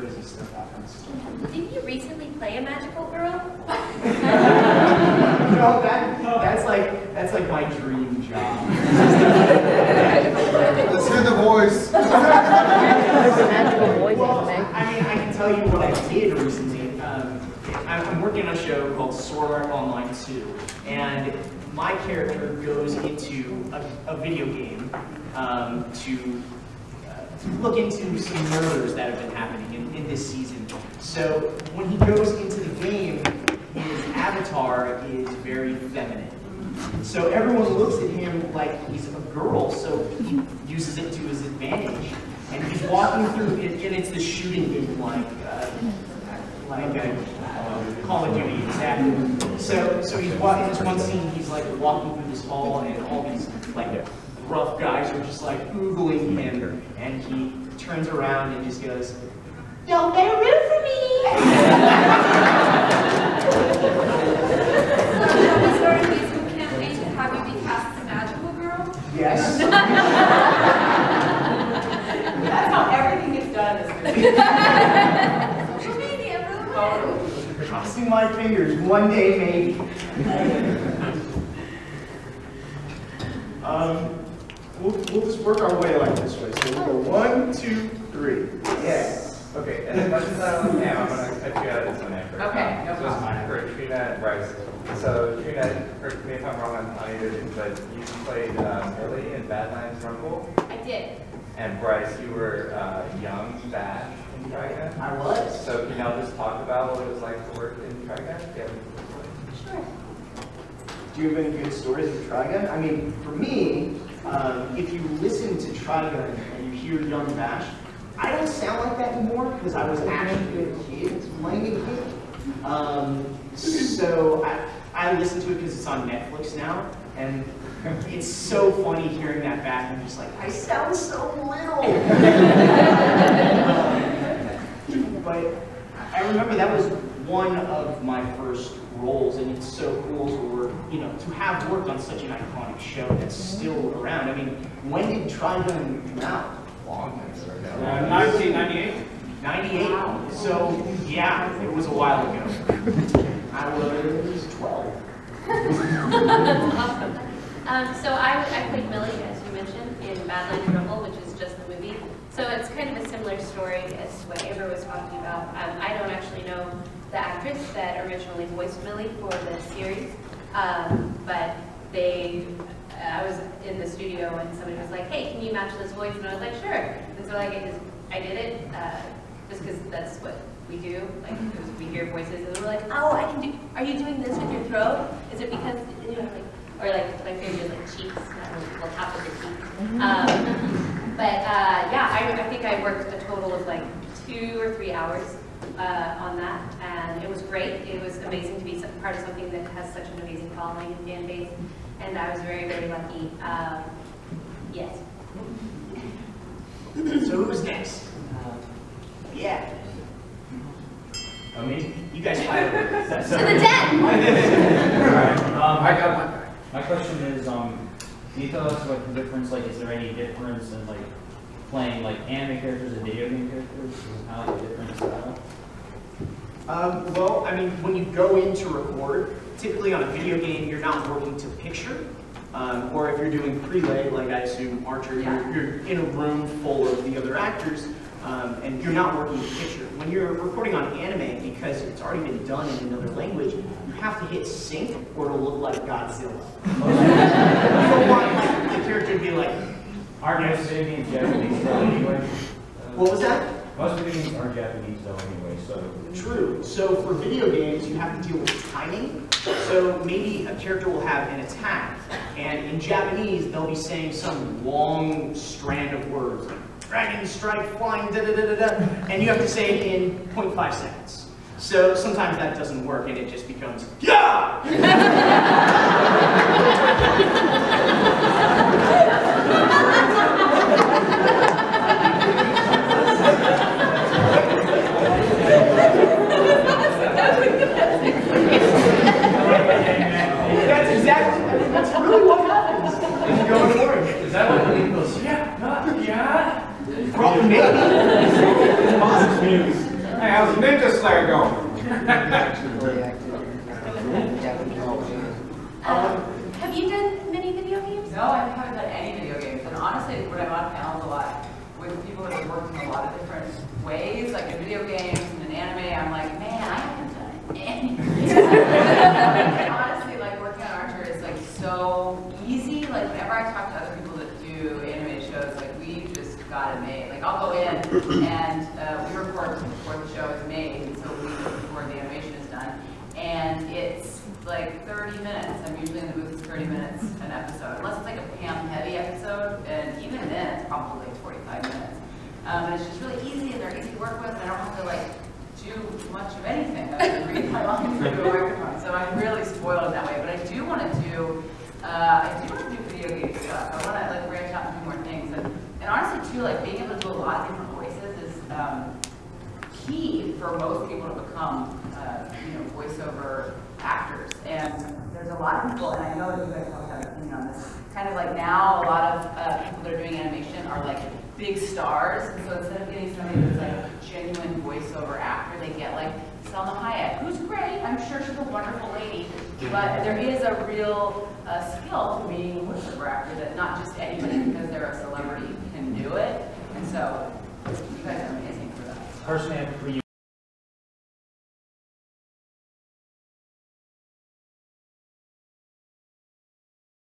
crazy stuff happens. Didn't you recently play a magical girl? No, that's like my dream job. Let's hear the voice. Well, I mean, I can tell you what I did recently. I'm working on a show called Sword Art Online 2, and my character goes into a video game to look into some murders that have been happening in this season. So when he goes into the game, his avatar is very feminine. So everyone looks at him like he's a girl, so he uses it to his advantage. And he's walking through, and it's the shooting game like Call of Duty, exactly. So he's walking in this one scene, he's like walking through this hall, and all these like rough guys are just like oogling him, and he turns around and just goes, "Y'all better root for me!" So have we started a Facebook campaign to have you be cast as a magical girl? Yes. That's how everything gets done in this movie. Social media, really? Oh, crossing my fingers, one day maybe. We'll just work our way like this way. So we'll go 1, 2, 3. Yeah. Okay, and then since I don't have, I'm going to cut you out as an actor. Okay, no So problem. it's for Trina and Bryce. So Trina, correct me if I'm wrong on either, but you played Millie in Badlands Rumble. I did. And Bryce, you were young, bad in Trigun. I was. So can y'all just talk about what it was like to work in Trigun? Sure. Do you have any good stories of Trigun? I mean, for me, if you listen to Trigun and you hear Young Bash, I don't sound like that anymore because I was actually a kid playing a kid. So I listen to it because it's on Netflix now, and it's so funny hearing that back. I'm just like, I sound so little. But I remember that was one of my first roles, and it's so cool to work, to have worked on such an iconic show that's still around. I mean, when did Trigun come out? Long time ago. 1998. 98. So yeah, it was a while ago. I was 12. So I played Millie, as you mentioned, in Badlands Rumble, which is just the movie. So it's kind of a similar story as what Amber was talking about. I don't actually know the actress that originally voiced Millie for the series, but I was in the studio and somebody was like, "Hey, can you match this voice?" And I was like, "Sure." And so I did it just because that's what we do. Like, we hear voices and we're like, "Oh, I can do. Are you doing this with your throat? Is it because or like my favorite is like cheeks, well, top of the cheeks." Yeah, I think I worked a total of like 2 or 3 hours on that, and it was great. It was amazing to be part of something that has such an amazing following and fan base, and I was very, very lucky. Yes. So who's next? Yeah. I mean, You guys fight over To the death! I got my question is, can you tell us what the difference, like, is there any difference in, like, playing, like, anime characters and video game characters? Is it kind of like a different style? Well, I mean, when you go in to record, typically on a video game, you're not working to picture. Or if you're doing prelay, like I assume Archer, you're in a room full of the other actors, and you're not working to picture. When you're recording on anime, because it's already been done in another language, you have to hit sync or it'll look like Godzilla. You don't want the character to be like, Aren't most video games Japanese though anyway? what was that? Most video games are Japanese though anyway, so. True. So for video games, you have to deal with timing. So maybe a character will have an attack, and in Japanese, they'll be saying some long strand of words, like dragon strike, flying, da da da da da, and you have to say it in 0.5 seconds. So sometimes that doesn't work, and it just becomes, yeah! That's really what happens when you go to work. Is that what the goes, yeah, not, yeah? Probably maybe. Hey, how's the Ninja Slayer going? Have you done many video games? No, I haven't done any video games. And honestly, when I'm on panels a lot with people that have worked in a lot of different ways, like in video games and in anime, I'm like, man, I haven't done anything. Honestly, like working on Archer is like so easy. Like whenever I talk to other people that do animated shows, like we just got it made. Like I'll go in and we record before the show is made, and so we before the animation is done, and it's like 30 minutes. I'm usually in the booth 30 minutes an episode, unless it's like a Pam heavy episode, and even then it's probably like 45 minutes. And it's just really easy, and they're easy to work with, and I don't have to like do much of anything other than read my lines into a microphone. So I'm really spoiled in that way. But I do want to do video game stuff. I want to like branch out and do more things. And honestly too, like being able to do a lot of different voices is key for most people to become voiceover actors. And there's a lot of people, and I know that you guys probably have an opinion on this, kind of like now a lot of people that are doing animation are like big stars, and so instead of getting somebody who's like a genuine voiceover actor, they get like Selma Hayek, who's great, I'm sure she's a wonderful lady, but there is a real skill to being a voiceover actor that not just anybody because they're a celebrity can do it, and so you guys are amazing for that. Personally, for you.